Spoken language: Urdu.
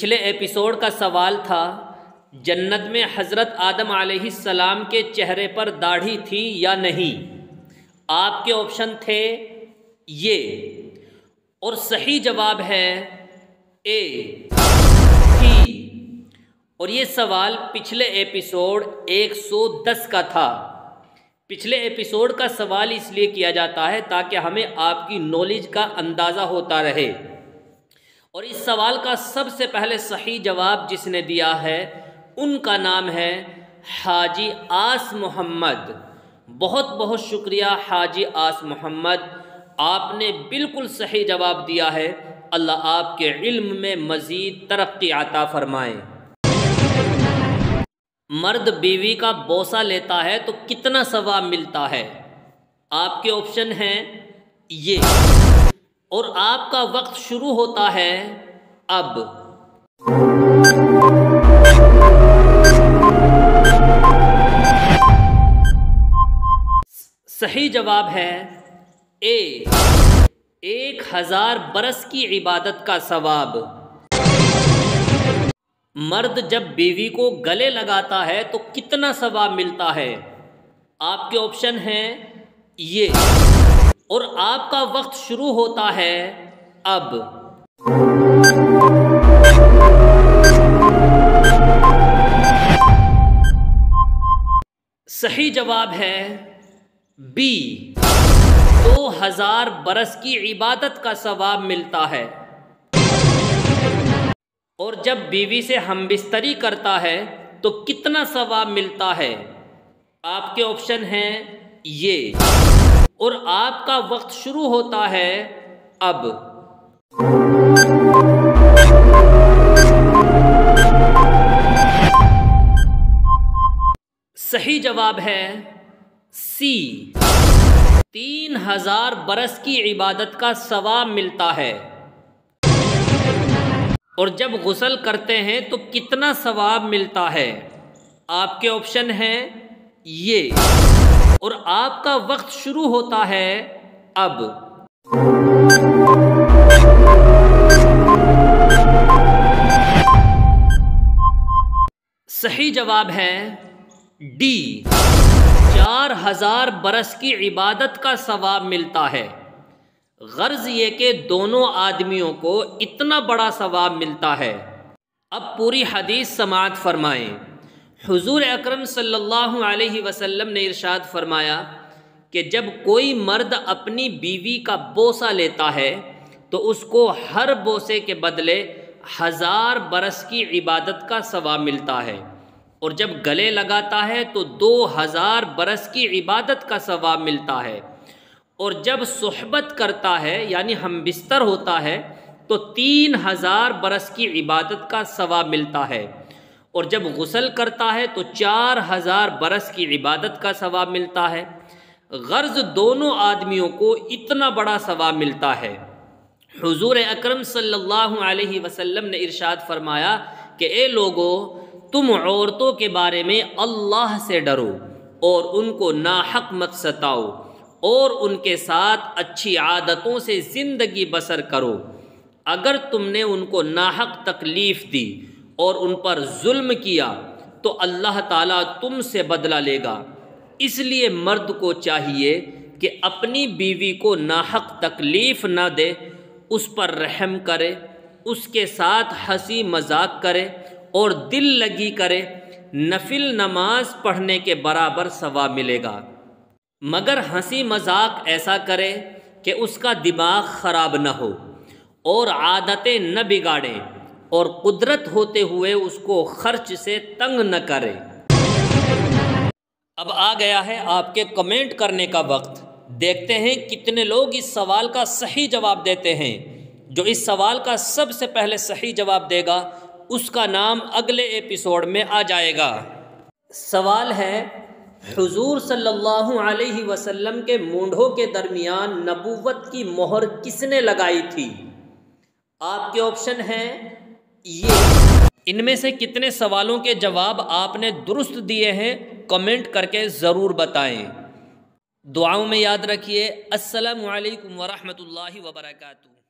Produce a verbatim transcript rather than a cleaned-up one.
پچھلے ایپیسوڈ کا سوال تھا، جنت میں حضرت آدم علیہ السلام کے چہرے پر داڑھی تھی یا نہیں؟ آپ کے آپشن تھے یہ، اور صحیح جواب ہے اے تھی۔ اور یہ سوال پچھلے ایپیسوڈ ایک سو دس کا تھا۔ پچھلے ایپیسوڈ کا سوال اس لیے کیا جاتا ہے تاکہ ہمیں آپ کی نالج کا اندازہ ہوتا رہے، اور اس سوال کا سب سے پہلے صحیح جواب جس نے دیا ہے ان کا نام ہے حاجی آس محمد۔ بہت بہت شکریہ حاجی آس محمد، آپ نے بالکل صحیح جواب دیا ہے۔ اللہ آپ کے علم میں مزید ترقی عطا فرمائے۔ مرد بیوی کا بوسہ لیتا ہے تو کتنا ثواب ملتا ہے؟ آپ کے آپشن ہیں یہ، اور آپ کا وقت شروع ہوتا ہے اب۔ صحیح جواب ہے اے، ایک ہزار برس کی عبادت کا ثواب۔ مرد جب بیوی کو گلے لگاتا ہے تو کتنا ثواب ملتا ہے؟ آپ کے آپشن ہیں یہ، اور آپ کا وقت شروع ہوتا ہے اب۔ صحیح جواب ہے بی، دو ہزار برس کی عبادت کا ثواب ملتا ہے۔ اور جب بیوی سے ہم بستری کرتا ہے تو کتنا ثواب ملتا ہے؟ آپ کے آپشن ہیں یہ، اور آپ کا وقت شروع ہوتا ہے اب۔ صحیح جواب ہے سی، تین ہزار برس کی عبادت کا ثواب ملتا ہے۔ اور جب غسل کرتے ہیں تو کتنا ثواب ملتا ہے؟ آپ کے آپشن ہیں یہ، اور آپ کا وقت شروع ہوتا ہے اب۔ صحیح جواب ہے ڈی، چار ہزار برس کی عبادت کا ثواب ملتا ہے۔ غرض یہ کہ دونوں آدمیوں کو اتنا بڑا ثواب ملتا ہے۔ اب پوری حدیث سماعت فرمائیں۔ حضور اکرم صلی اللہ علیہ وسلم نے ارشاد فرمایا کہ جب کوئی مرد اپنی بیوی کا بوسہ لیتا ہے تو اس کو ہر بوسے کے بدلے ہزار برس کی عبادت کا ثواب ملتا ہے، اور جب گلے لگاتا ہے تو دو ہزار برس کی عبادت کا ثواب ملتا ہے، اور جب صحبت کرتا ہے یعنی ہم بستر ہوتا ہے تو تین ہزار برس کی عبادت کا ثواب ملتا ہے، اور جب غسل کرتا ہے تو چار ہزار برس کی عبادت کا ثواب ملتا ہے۔ غرض دونوں آدمیوں کو اتنا بڑا ثواب ملتا ہے۔ حضور اکرم صلی اللہ علیہ وسلم نے ارشاد فرمایا کہ اے لوگو، تم عورتوں کے بارے میں اللہ سے ڈرو اور ان کو ناحق مت ستاؤ، اور ان کے ساتھ اچھی عادتوں سے زندگی بسر کرو۔ اگر تم نے ان کو ناحق تکلیف دی اور ان پر ظلم کیا تو اللہ تعالیٰ تم سے بدلہ لے گا۔ اس لیے مرد کو چاہیے کہ اپنی بیوی کو ناحق تکلیف نہ دے، اس پر رحم کرے، اس کے ساتھ ہنسی مذاق کرے اور دل لگی کرے۔ نفل نماز پڑھنے کے برابر ثواب ملے گا، مگر ہنسی مذاق ایسا کرے کہ اس کا دماغ خراب نہ ہو اور عادتیں نہ بگاڑے، اور قدرت ہوتے ہوئے اس کو خرچ سے تنگ نہ کرے۔ اب آ گیا ہے آپ کے کمنٹ کرنے کا وقت۔ دیکھتے ہیں کتنے لوگ اس سوال کا صحیح جواب دیتے ہیں۔ جو اس سوال کا سب سے پہلے صحیح جواب دے گا اس کا نام اگلے ایپیسوڈ میں آ جائے گا۔ سوال ہے، حضور صلی اللہ علیہ وسلم کے مونڈھوں کے درمیان نبوت کی مہر کس نے لگائی تھی؟ آپ کے آپشن ہیں یہ۔ ان میں سے کتنے سوالوں کے جواب آپ نے درست دیے ہیں کمنٹ کر کے ضرور بتائیں۔ دعاؤں میں یاد رکھیے۔ السلام علیکم ورحمۃ اللہ وبرکاتہ۔